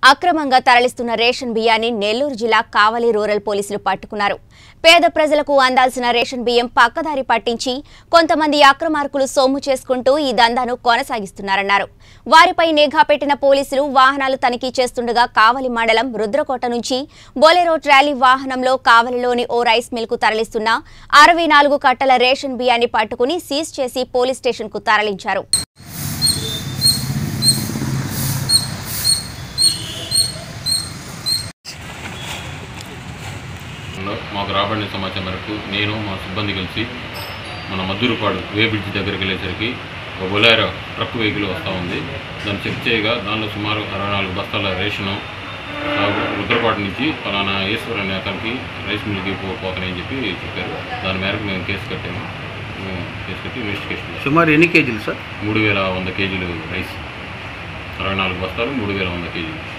అక్రమంగా తరలిస్తున్న రేషన్ బియ్యాన్ని నెల్లూరు జిల్లా కావలి రూరల్ పోలీసులు పట్టుకున్నారు. పేద ప్రజలకు అందాల్సిన రేషన్ బియ్యం పక్కదారి పట్టించి కొంతమంది అక్రమార్కులు సొమ్ము చేసుకుంటూ ఈ దందాను కొనసాగిస్తున్నారన్నారు. వారిపై నిఘా పెట్టిన పోలీసులు వాహనాలు తనిఖీ చేస్తుండగా కావలి మండలం రుద్రకోట నుంచి బొలెరో ట్రాలీ వాహనంలో కావలిలోని ఓ రైస్ మిల్కు తరలిస్తున్న 64 కట్టల రేషన్ బియ్యాన్ని పట్టుకుని సీజ్ చేసి పోలీస్ స్టేషన్కు తరలించారు. మాకు రాబడిన సమాచారం మేరకు నేను మా సిబ్బంది కలిసి మన మద్దూరుపాడు వే బ్రిడ్జ్ దగ్గరికి వెళ్ళేసరికి ఒక బొలెరో ట్రక్ వెహికల్ వస్తూ ఉంది. దాన్ని చెక్ చేయగా దానిలో సుమారు 64 బస్తాల రేషను రుద్రపాడు నుంచి ఫలానా ఈశ్వర్ అనే అతనికి రైస్ మిల్కి పోతానని చెప్పి చెప్పారు. దాని మేరకు మేము కేసు కట్టాము. కేసు కట్టి ఇన్వెస్టిగేషన్. సుమారు ఎన్ని కేజీలు సార్? 3100 కేజీలు రైస్, 64 బస్తాలు, 3100 కేజీలు.